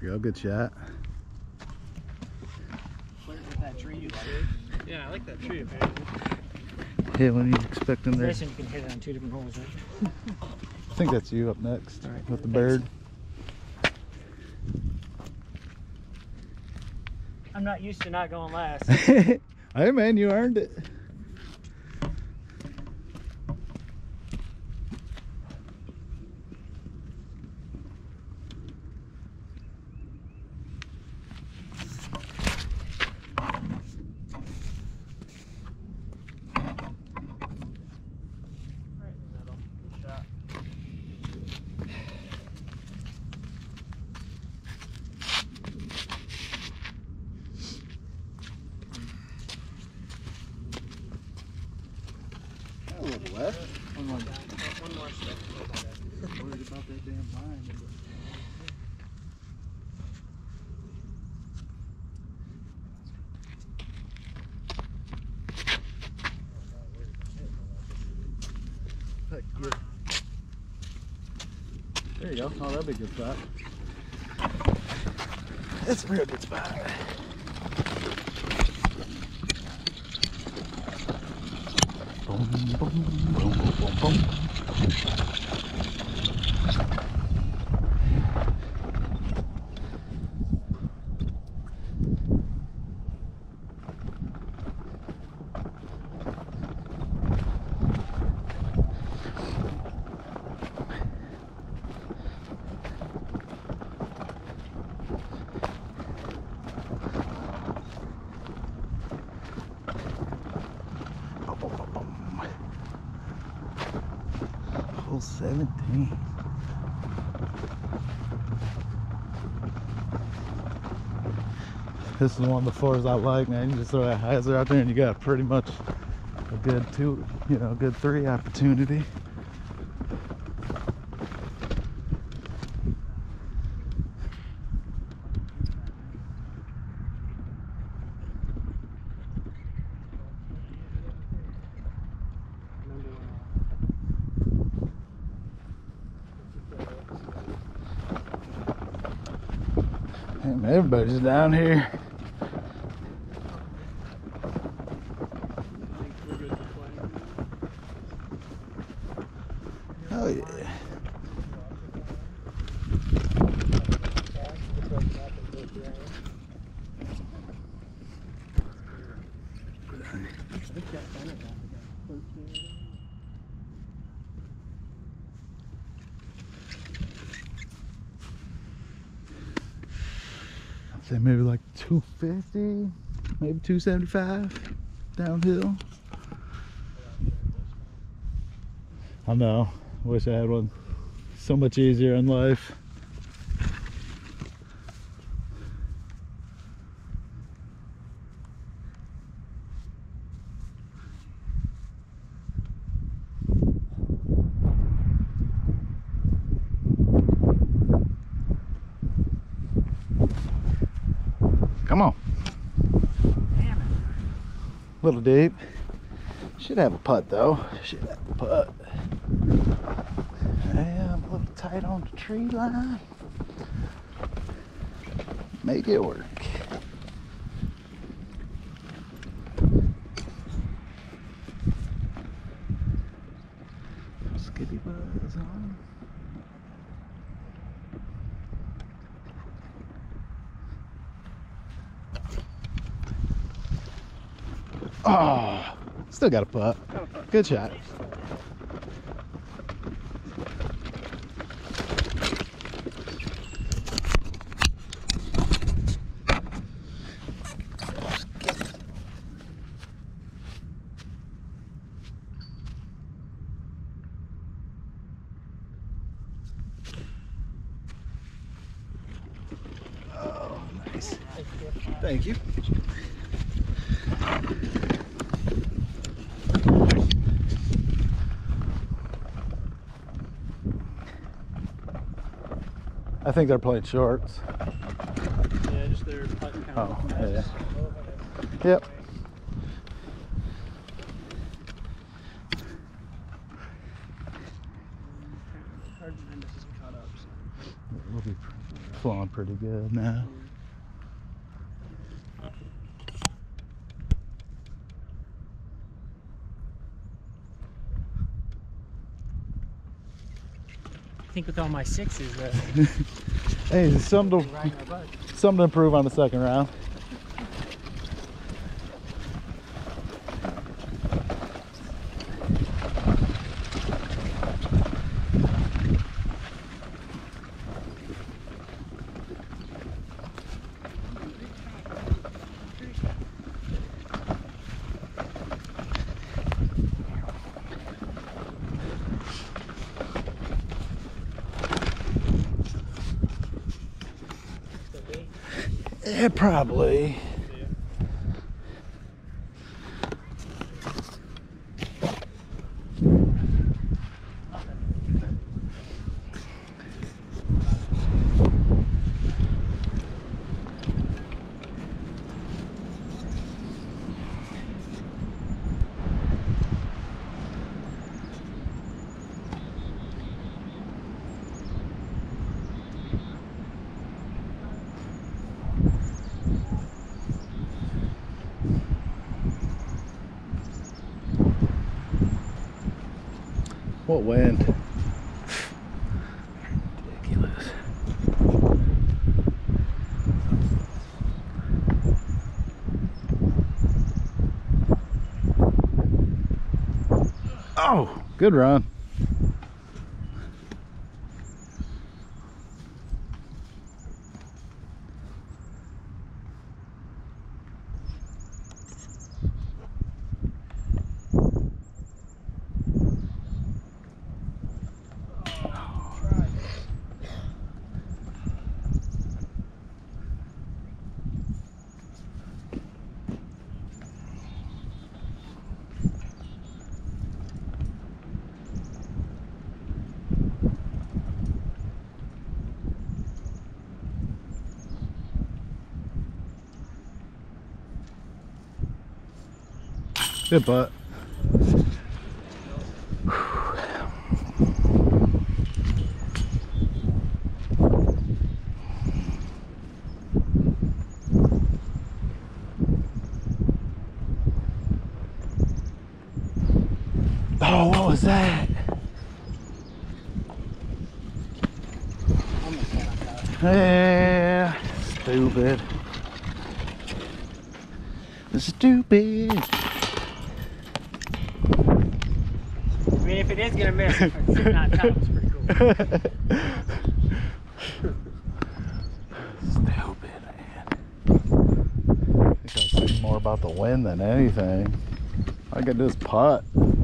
you go. Good shot. With that tree you like. Yeah, I like that tree apparently. Yeah, when are you expecting there? You can hit it on 2 different holes, right? I think that's you up next Alright, with the thanks. bird. I'm not used to not going last. Hey man, you earned it. Right in the middle. Good shot. A little left. One more step. Worried about that damn vine. There you go. Oh, that'd be a good spot. That's a real good spot. Boom, boom, boom, boom, boom, boom. Hole 17. This is one of the fours I like, man. You just throw that hyzer out there and you got pretty much a good good 3 opportunity. Hey, man, everybody's down here. Oh yeah. I'd say maybe like 250, maybe 275 downhill. I know. Wish I had one so much easier in life. Come on. Damn it. Little deep. Should have a putt though. Should have a putt. Yeah, I'm a little tight on the tree line. Make it work. Skippy buzz on. Oh, still got a putt. Good shot. Oh, nice. Thank you. I think they're playing shorts. Yeah, just their putting count. Oh, yeah. Yep. flowing pretty good now. I think with all my sixes, Hey, something right in my butt. to improve on the second round. Yeah, probably. What wind? Ridiculous. Oh, good run. Good butt. Oh, what was that? Yeah, stupid. Stupid. I mean, if it is gonna miss, sitting on top is pretty cool. Stupid, man. I think I was thinking more about the wind than anything. All I gotta do is putt.